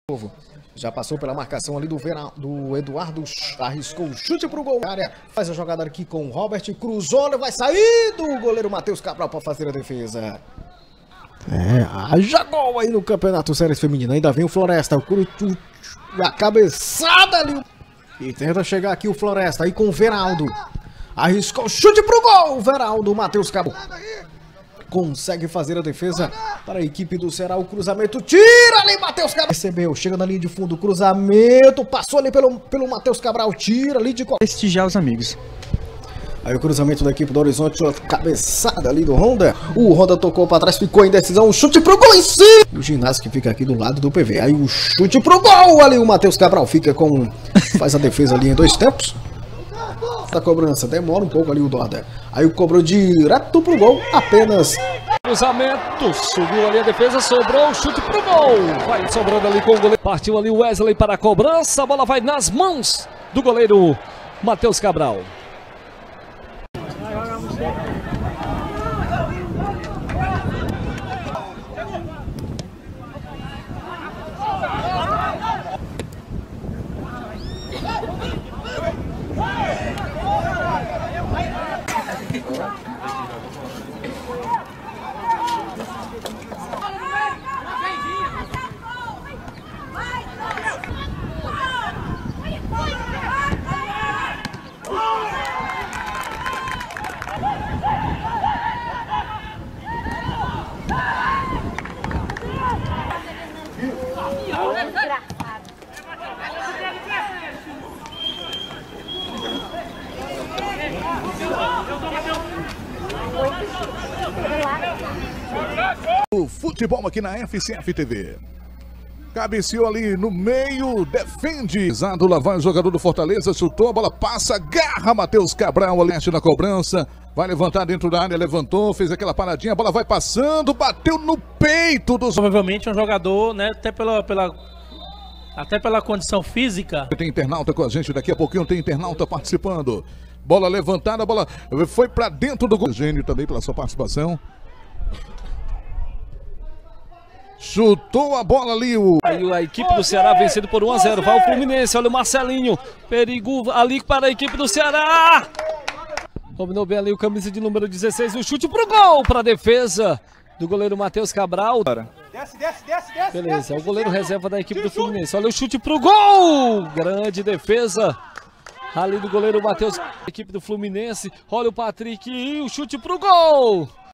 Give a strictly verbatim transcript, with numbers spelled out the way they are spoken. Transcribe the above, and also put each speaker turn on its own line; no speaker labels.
novo. Já passou pela marcação ali do, Vera, do Eduardo, arriscou o chute pro gol. Área, faz a jogada aqui com o Robert, cruzou, vai sair do goleiro Matheus Cabral para fazer a defesa. É, haja gol aí no Campeonato Séries Feminino. Ainda vem o Floresta, o Curutu, a cabeçada ali. E tenta chegar aqui o Floresta aí com o Veraldo. Arriscou o chute pro gol, Veraldo, Matheus Cabral consegue fazer a defesa para a equipe do Ceará. O cruzamento, tira ali, Matheus Cabral recebeu, chega na linha de fundo, cruzamento, passou ali pelo, pelo Matheus Cabral, tira ali de...
Prestigiar os amigos.
Aí o cruzamento da equipe do Horizonte, cabeçada ali do Honda. O Honda tocou para trás, ficou em decisão, o chute pro gol em si. O ginásio que fica aqui do lado do P V. Aí o chute pro gol ali, o Matheus Cabral fica com... faz a defesa ali em dois tempos. Da cobrança, demora um pouco ali o Dorda. Aí cobrou direto pro gol, apenas.
Cruzamento, subiu ali a defesa, sobrou o chute pro gol. Vai sobrando ali com o goleiro. Partiu ali o Wesley para a cobrança, a bola vai nas mãos do goleiro Matheus Cabral.
O futebol aqui na F C F T V. Cabeceou ali no meio, defende. Lá vai o jogador do Fortaleza, chutou, a bola passa, garra Matheus Cabral ali na cobrança. Vai levantar dentro da área, levantou, fez aquela paradinha, a bola vai passando, bateu no peito dos...
Provavelmente é um jogador, né, até pela, pela, até pela condição física.
Tem internauta com a gente, daqui a pouquinho tem internauta participando. Bola levantada, a bola foi pra dentro do gol. Gênio também pela sua participação. Chutou a bola ali o...
Aí a equipe do Ceará vencendo por um a zero. Vai o Fluminense, olha o Marcelinho. Perigo ali para a equipe do Ceará. Combinou bem ali o camisa de número dezesseis. O chute pro gol, para a defesa do goleiro Matheus Cabral.
Desce, desce, desce, desce.
Beleza, é o goleiro reserva da equipe do Fluminense. Olha o chute pro gol. Grande defesa ali do goleiro Matheus, equipe do Fluminense. Olha o Patrick e o chute pro gol.